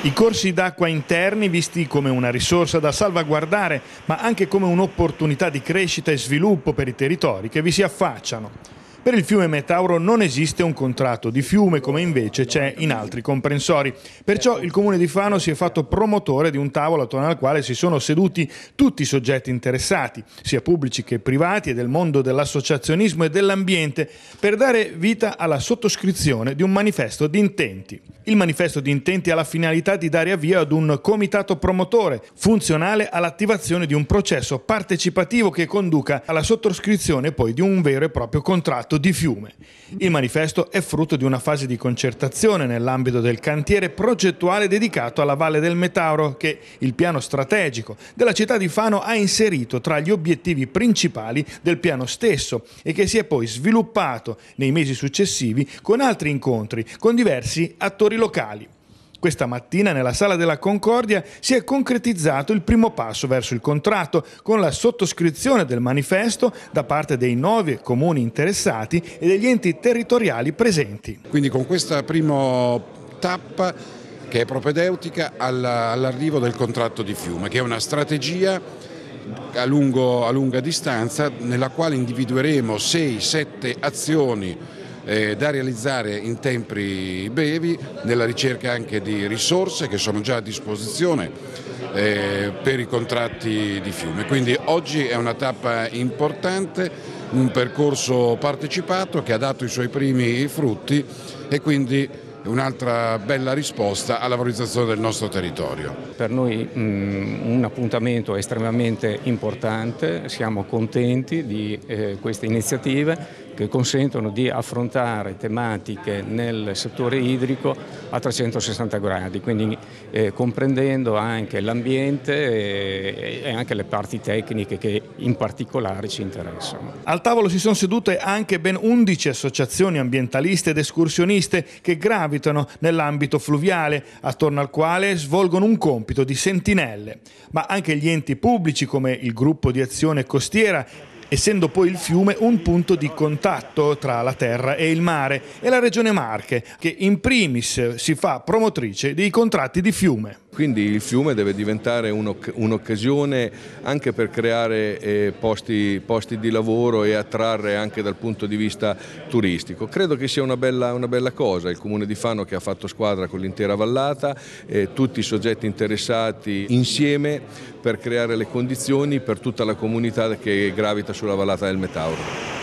I corsi d'acqua interni visti come una risorsa da salvaguardare, ma anche come un'opportunità di crescita e sviluppo per i territori che vi si affacciano. Per il fiume Metauro non esiste un contratto di fiume come invece c'è in altri comprensori. Perciò il Comune di Fano si è fatto promotore di un tavolo attorno al quale si sono seduti tutti i soggetti interessati, sia pubblici che privati e del mondo dell'associazionismo e dell'ambiente, per dare vita alla sottoscrizione di un manifesto di intenti. Il manifesto di intenti ha la finalità di dare avvio ad un comitato promotore, funzionale all'attivazione di un processo partecipativo che conduca alla sottoscrizione poi di un vero e proprio contratto di fiume. Il manifesto è frutto di una fase di concertazione nell'ambito del cantiere progettuale dedicato alla Valle del Metauro che il piano strategico della città di Fano ha inserito tra gli obiettivi principali del piano stesso e che si è poi sviluppato nei mesi successivi con altri incontri con diversi attori locali. Questa mattina nella Sala della Concordia si è concretizzato il primo passo verso il contratto con la sottoscrizione del manifesto da parte dei 9 comuni interessati e degli enti territoriali presenti. Quindi con questa prima tappa che è propedeutica all'arrivo del contratto di fiume, che è una strategia a lunga distanza nella quale individueremo 6-7 azioni da realizzare in tempi brevi, nella ricerca anche di risorse che sono già a disposizione per i contratti di fiume. Quindi oggi è una tappa importante, un percorso partecipato che ha dato i suoi primi frutti e quindi un'altra bella risposta alla valorizzazione del nostro territorio. Per noi un appuntamento estremamente importante, siamo contenti di queste iniziative che consentono di affrontare tematiche nel settore idrico a 360 gradi, quindi comprendendo anche l'ambiente e anche le parti tecniche che in particolare ci interessano. Al tavolo si sono sedute anche ben 11 associazioni ambientaliste ed escursioniste che gravitano nell'ambito fluviale, attorno al quale svolgono un compito di sentinelle, ma anche gli enti pubblici come il Gruppo di Azione Costiera, essendo poi il fiume un punto di contatto tra la terra e il mare, e la Regione Marche, che in primis si fa promotrice dei contratti di fiume. Quindi il fiume deve diventare un'occasione anche per creare posti di lavoro e attrarre anche dal punto di vista turistico. Credo che sia una bella cosa, il Comune di Fano che ha fatto squadra con l'intera vallata, tutti i soggetti interessati insieme per creare le condizioni per tutta la comunità che gravita sulla vallata del Metauro.